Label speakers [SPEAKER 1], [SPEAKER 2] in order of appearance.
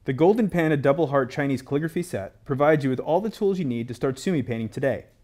[SPEAKER 1] The Golden Panda Double Heart Chinese Calligraphy set provides you with all the tools you need to start Sumi painting today.